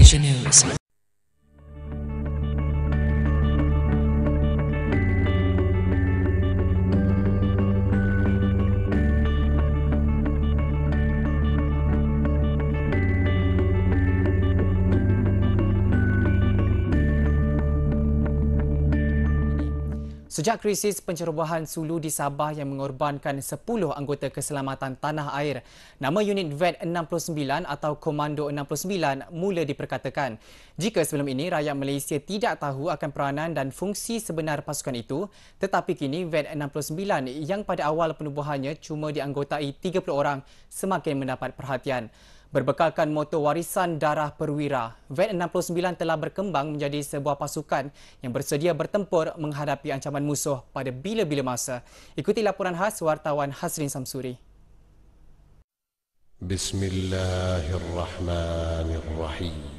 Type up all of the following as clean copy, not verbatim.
Malaysia News. Sejak krisis pencerobohan Sulu di Sabah yang mengorbankan 10 anggota keselamatan tanah air, nama unit VET 69 atau Komando 69 mula diperkatakan. Jika sebelum ini rakyat Malaysia tidak tahu akan peranan dan fungsi sebenar pasukan itu, tetapi kini VET 69 yang pada awal penubuhannya cuma dianggotai 30 orang semakin mendapat perhatian. Berbekalkan moto warisan darah perwira, VET 69 telah berkembang menjadi sebuah pasukan yang bersedia bertempur menghadapi ancaman musuh pada bila-bila masa. Ikuti laporan khas wartawan Hasrin Samsuri. Bismillahirrahmanirrahim.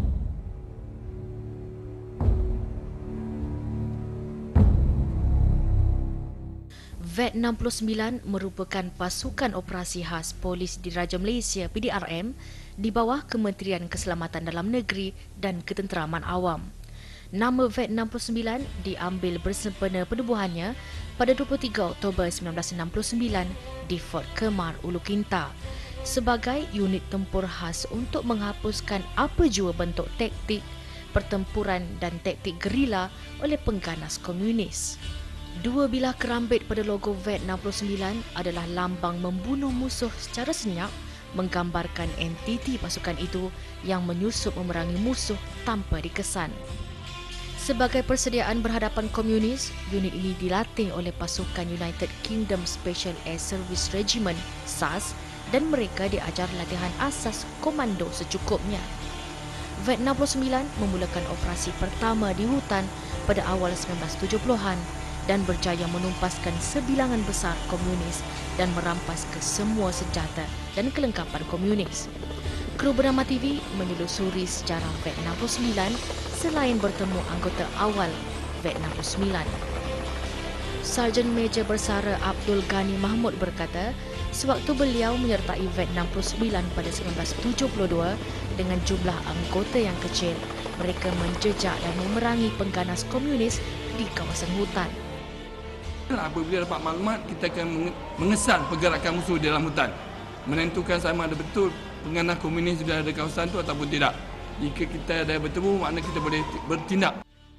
VET 69 merupakan pasukan operasi khas Polis Diraja Malaysia PDRM di bawah Kementerian Keselamatan Dalam Negeri dan Ketenteraman Awam. Nama VET 69 diambil bersempena penubuhannya pada 23 Oktober 1969 di Fort Kemar, Ulu Kinta sebagai unit tempur khas untuk menghapuskan apa jua bentuk taktik pertempuran dan taktik gerila oleh pengganas komunis. Dua bilah kerambit pada logo VET 69 adalah lambang membunuh musuh secara senyap, menggambarkan entiti pasukan itu yang menyusup memerangi musuh tanpa dikesan. Sebagai persediaan berhadapan komunis, unit ini dilatih oleh pasukan United Kingdom Special Air Service Regiment SAS dan mereka diajar latihan asas komando secukupnya. VET 69 memulakan operasi pertama di hutan pada awal 1970-an dan berjaya menumpaskan sebilangan besar komunis dan merampas kesemua senjata dan kelengkapan komunis. Kru Bernama TV menelusuri sejarah VET 69 selain bertemu anggota awal VET 69. Sarjan Major Bersara Abdul Ghani Mahmud berkata, sewaktu beliau menyertai VET 69 pada 1972 dengan jumlah anggota yang kecil, mereka menjejak dan memerangi pengganas komunis di kawasan hutan. Apabila dapat maklumat, kita akan mengesan pergerakan musuh di dalam hutan, menentukan sama ada betul pengganas komunis sudah ada kawasan itu ataupun tidak. Jika kita ada bertemu, maknanya kita boleh bertindak.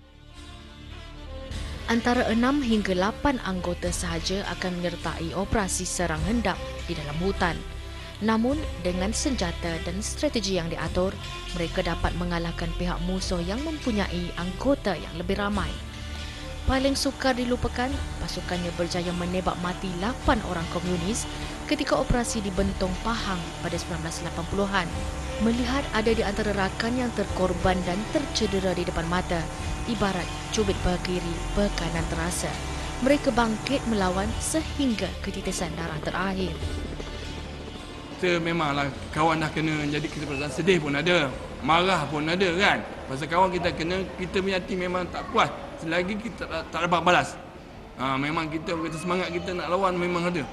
Antara 6 hingga 8 anggota sahaja akan menyertai operasi serang hendap di dalam hutan. Namun, dengan senjata dan strategi yang diatur, mereka dapat mengalahkan pihak musuh yang mempunyai anggota yang lebih ramai. Paling sukar dilupakan, pasukannya berjaya menembak mati 8 orang komunis ketika operasi di Bentong Pahang pada 1980-an. Melihat ada di antara rakan yang terkorban dan tercedera di depan mata, ibarat cubit berkiri, berkanan terasa. Mereka bangkit melawan sehingga ketitesan darah terakhir. Kita memanglah kawan dah kena, jadi kita perasaan sedih pun ada, marah pun ada kan. Pasal kawan kita kena, kita punya hati memang tak puas selagi kita tak dapat balas. Memang kita semangat kita nak lawan memang ada.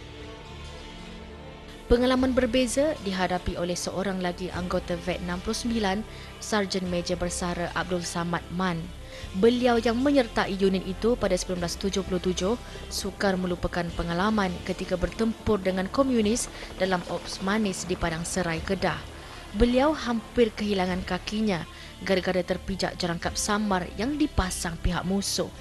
Pengalaman berbeza dihadapi oleh seorang lagi anggota VET 69, Sarjan Major Bersara Abdul Samad Man. Beliau yang menyertai unit itu pada 1977 sukar melupakan pengalaman ketika bertempur dengan komunis dalam Ops Manis di Padang Serai, Kedah. Beliau hampir kehilangan kakinya gara-gara terpijak jerangkap samar yang dipasang pihak musuh.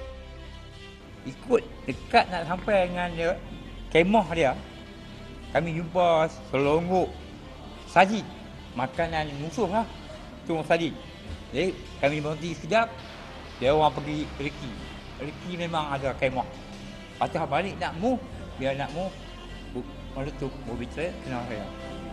Ikut dekat nak sampai dengan dia, kemah dia, kami jumpa selonggok saji, makanan musuh lah, tu saji. Jadi kami berhenti sekejap, dia orang pergi reki. Reki memang ada kemah. Patah balik nak mu, biar nak mu, meletup mobil saya kena saya.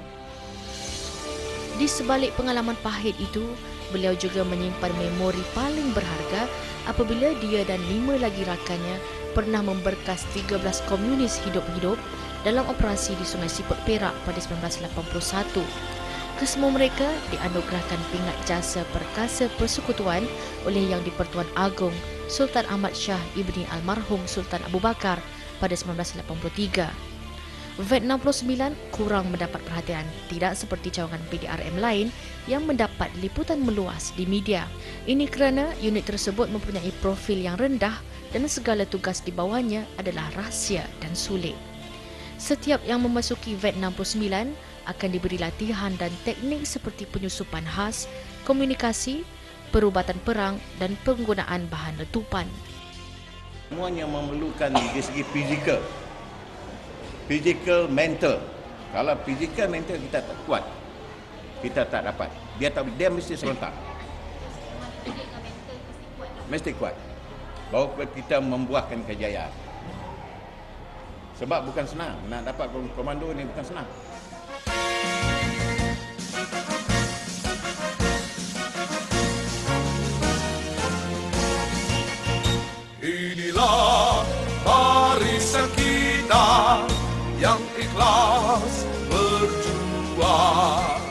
Di sebalik pengalaman pahit itu, beliau juga menyimpan memori paling berharga apabila dia dan 5 lagi rakannya pernah memberkas 13 komunis hidup-hidup dalam operasi di Sungai Siput Perak pada 1981. Kesemua mereka dianugerahkan pingat jasa perkasa persekutuan oleh Yang di-Pertuan Agong Sultan Ahmad Shah Ibni Almarhum Sultan Abu Bakar pada 1983. VAT 69 kurang mendapat perhatian, tidak seperti cawangan PDRM lain yang mendapat liputan meluas di media. Ini kerana unit tersebut mempunyai profil yang rendah dan segala tugas di bawahnya adalah rahsia dan sulit. Setiap yang memasuki VAT 69 akan diberi latihan dan teknik seperti penyusupan khas, komunikasi, perubatan perang dan penggunaan bahan letupan. Semuanya memerlukan dari segi fizikal, mental. Kalau fizikal, mental kita tak kuat, kita tak dapat. Dia mesti serentak. Mesti kuat. Baru kita membuahkan kejayaan. Sebab bukan senang. Nak dapat komando ni bukan senang. Inilah barisan kita yang ikhlas berjuang.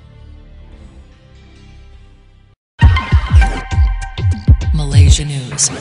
Malaysia News.